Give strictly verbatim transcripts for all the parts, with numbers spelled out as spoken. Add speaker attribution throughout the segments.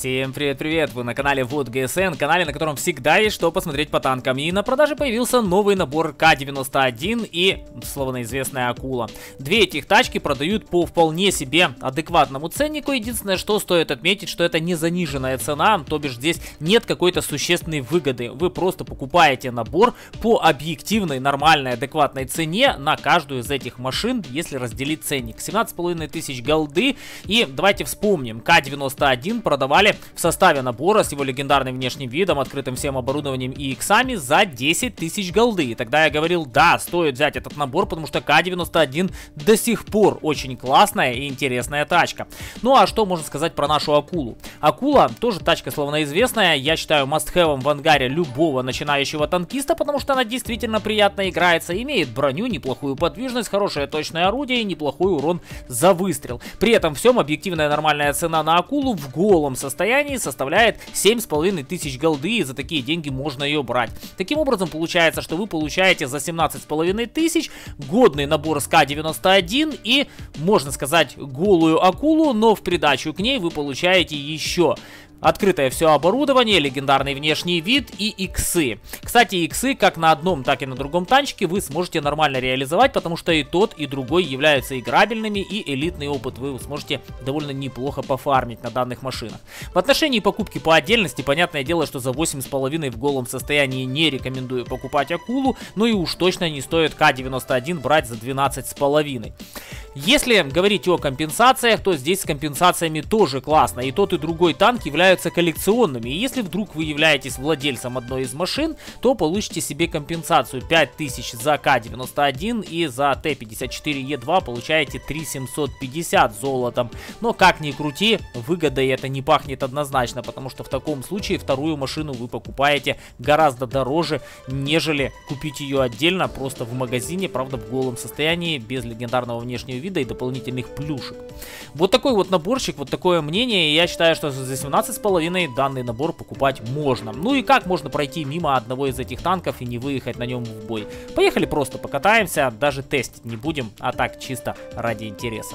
Speaker 1: Всем привет-привет! Вы на канале вот джи эс эн, канале, на котором всегда есть что посмотреть по танкам. И на продаже появился новый набор К девяносто один и словно известная Акула. Две этих тачки продают по вполне себе адекватному ценнику. Единственное, что стоит отметить, что это не заниженная цена, то бишь здесь нет какой-то существенной выгоды. Вы просто покупаете набор по объективной, нормальной, адекватной цене на каждую из этих машин, если разделить ценник. семнадцать с половиной тысяч голды. И давайте вспомним, К девяносто один продавали в составе набора с его легендарным внешним видом, открытым всем оборудованием и иксами за десять тысяч голды. И тогда я говорил, да, стоит взять этот набор, потому что К девяносто один до сих пор очень классная и интересная тачка. Ну а что можно сказать про нашу Акулу? Акула тоже тачка словно известная, я считаю must-have в ангаре любого начинающего танкиста, потому что она действительно приятно играется, имеет броню, неплохую подвижность, хорошее точное орудие и неплохой урон за выстрел. При этом всем объективная нормальная цена на Акулу в голом состоянии составляет семь с половиной тысяч голды, и за такие деньги можно ее брать. Таким образом получается, что вы получаете за семнадцать с половиной тысяч годный набор с К девяносто один и, можно сказать, голую Акулу, но в придачу к ней вы получаете еще открытое все оборудование, легендарный внешний вид и иксы. Кстати, иксы как на одном, так и на другом танчике вы сможете нормально реализовать, потому что и тот, и другой являются играбельными, и элитный опыт вы сможете довольно неплохо пофармить на данных машинах. В отношении покупки по отдельности, понятное дело, что за восемь с половиной в голом состоянии не рекомендую покупать Акулу, но и уж точно не стоит К девяносто один брать за двенадцать с половиной. Если говорить о компенсациях, то здесь с компенсациями тоже классно. И тот, и другой танк являются коллекционными. И если вдруг вы являетесь владельцем одной из машин, то получите себе компенсацию пять тысяч за К девяносто один и за Т пятьдесят четыре Е два получаете три тысячи семьсот пятьдесят золотом. Но как ни крути, выгодой это не пахнет однозначно, потому что в таком случае вторую машину вы покупаете гораздо дороже, нежели купить ее отдельно, просто в магазине, правда в голом состоянии, без легендарного внешнего вида и дополнительных плюшек. Вот такой вот наборчик, вот такое мнение, и я считаю, что за семнадцать с половиной данный набор покупать можно. Ну и как можно пройти мимо одного из этих танков и не выехать на нем в бой? Поехали просто покатаемся, даже тестить не будем, а так чисто ради интереса.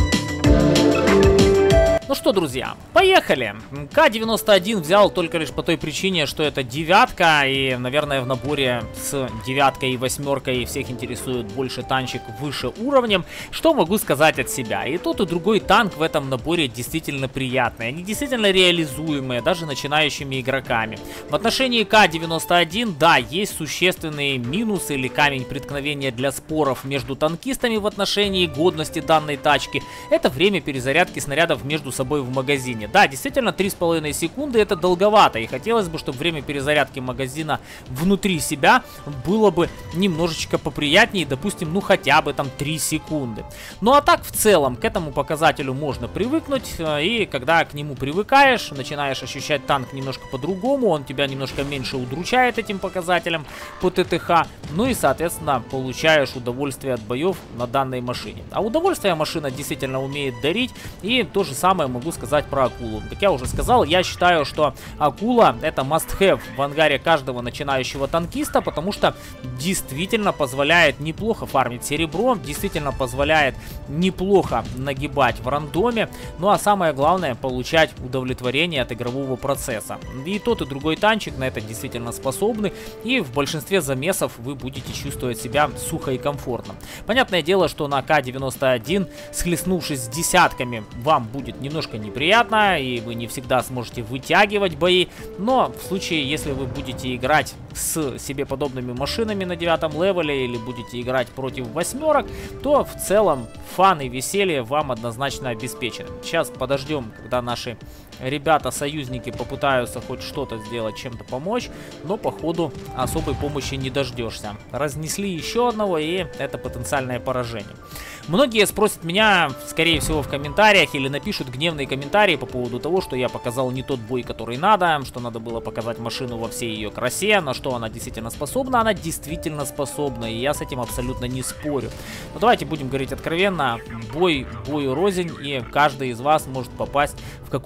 Speaker 1: Ну что, друзья, поехали! К девяносто один взял только лишь по той причине, что это девятка, и, наверное, в наборе с девяткой и восьмеркой всех интересует больше танчик выше уровнем. Что могу сказать от себя? И тот, и другой танк в этом наборе действительно приятные, они действительно реализуемые, даже начинающими игроками. В отношении К девяносто один, да, есть существенные минусы или камень преткновения для споров между танкистами в отношении годности данной тачки. Это время перезарядки снарядов между собой собой в магазине. Да, действительно, три с половиной секунды это долговато, и хотелось бы, чтобы время перезарядки магазина внутри себя было бы немножечко поприятнее, допустим, ну хотя бы там три секунды. Ну а так в целом к этому показателю можно привыкнуть, и когда к нему привыкаешь, начинаешь ощущать танк немножко по-другому, он тебя немножко меньше удручает этим показателем по Т Т Х, ну и соответственно получаешь удовольствие от боев на данной машине. А удовольствие машина действительно умеет дарить, и то же самое могу сказать про Акулу. Как я уже сказал, я считаю, что Акула это must-have в ангаре каждого начинающего танкиста, потому что действительно позволяет неплохо фармить серебро, действительно позволяет неплохо нагибать в рандоме, ну а самое главное получать удовлетворение от игрового процесса. И тот, и другой танчик на это действительно способны, и в большинстве замесов вы будете чувствовать себя сухо и комфортно. Понятное дело, что на К девяносто один, схлестнувшись с десятками, вам будет немножко неприятно, и вы не всегда сможете вытягивать бои, но в случае, если вы будете играть с себе подобными машинами на девятом левеле или будете играть против восьмерок, то в целом фан и веселье вам однозначно обеспечены. Сейчас подождем, когда наши ребята-союзники попытаются хоть что-то сделать, чем-то помочь, но походу особой помощи не дождешься. Разнесли еще одного, и это потенциальное поражение. Многие спросят меня, скорее всего, в комментариях или напишут гневные комментарии по поводу того, что я показал не тот бой, который надо, что надо было показать машину во всей ее красе, на что она действительно способна. Она действительно способна, и я с этим абсолютно не спорю. Но давайте будем говорить откровенно, бой бою рознь, и каждый из вас может попасть в какой-нибудь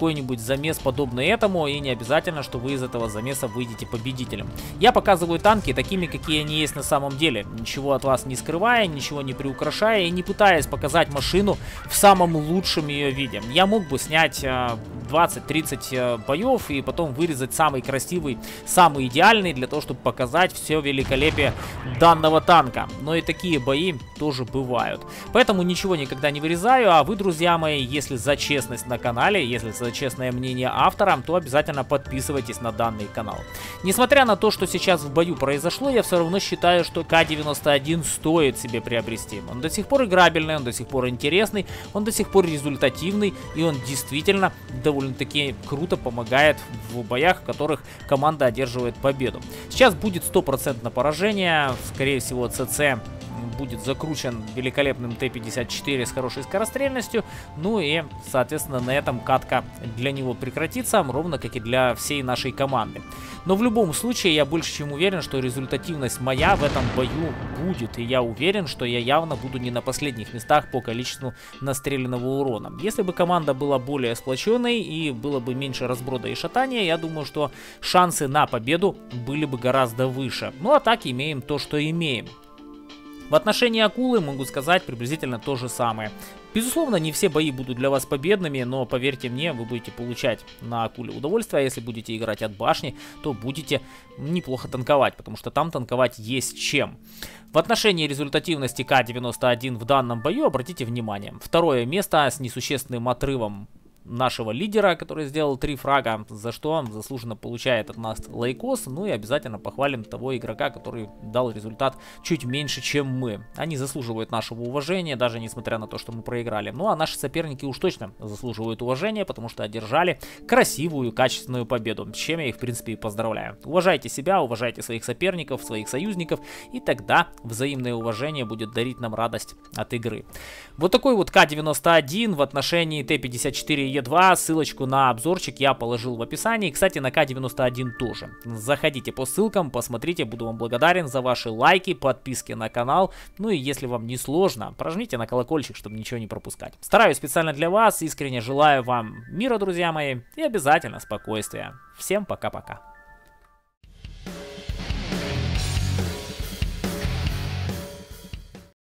Speaker 1: замес подобный этому, и не обязательно, что вы из этого замеса выйдете победителем. Я показываю танки такими, какие они есть на самом деле, ничего от вас не скрывая, ничего не приукрашая и не пытаясь показать машину в самом лучшем ее виде. Я мог бы снять двадцать-тридцать боев и потом вырезать самый красивый, самый идеальный, для того, чтобы показать все великолепие данного танка. Но и такие бои тоже бывают. Поэтому ничего никогда не вырезаю, а вы, друзья мои, если за честность на канале, если за честное мнение автора, то обязательно подписывайтесь на данный канал. Несмотря на то, что сейчас в бою произошло, я все равно считаю, что К девяносто один стоит себе приобрести. Он до сих пор играбельный, он до сих пор интересный, он до сих пор результативный, и он действительно довольно-таки круто помогает в боях, в которых команда одерживает победу. Сейчас будет стопроцентное поражение, скорее всего ЦЦ будет закручен великолепным Т пятьдесят четыре с хорошей скорострельностью, ну и, соответственно, на этом катка для него прекратится, ровно как и для всей нашей команды. Но в любом случае, я больше чем уверен, что результативность моя в этом бою будет, и я уверен, что я явно буду не на последних местах по количеству настреленного урона. Если бы команда была более сплоченной и было бы меньше разброда и шатания, я думаю, что шансы на победу были бы гораздо выше. Ну а так имеем то, что имеем. В отношении акулы могу сказать приблизительно то же самое. Безусловно, не все бои будут для вас победными, но поверьте мне, вы будете получать на акуле удовольствие, а если будете играть от башни, то будете неплохо танковать, потому что там танковать есть чем. В отношении результативности К девяносто один в данном бою обратите внимание. Второе место с несущественным отрывом нашего лидера, который сделал три фрага, за что он заслуженно получает от нас лайкос. Ну и обязательно похвалим того игрока, который дал результат чуть меньше, чем мы. Они заслуживают нашего уважения, даже несмотря на то, что мы проиграли. Ну а наши соперники уж точно заслуживают уважения, потому что одержали красивую, качественную победу, с чем я их, в принципе, и поздравляю. Уважайте себя, уважайте своих соперников, своих союзников, и тогда взаимное уважение будет дарить нам радость от игры. Вот такой вот К девяносто один в отношении Т пятьдесят четыре Е два, ссылочку на обзорчик я положил в описании. Кстати, на К девяносто один тоже. Заходите по ссылкам, посмотрите, буду вам благодарен за ваши лайки, подписки на канал. Ну и если вам не сложно, прожмите на колокольчик, чтобы ничего не пропускать. Стараюсь специально для вас, искренне желаю вам мира, друзья мои, и обязательно спокойствия. Всем пока-пока.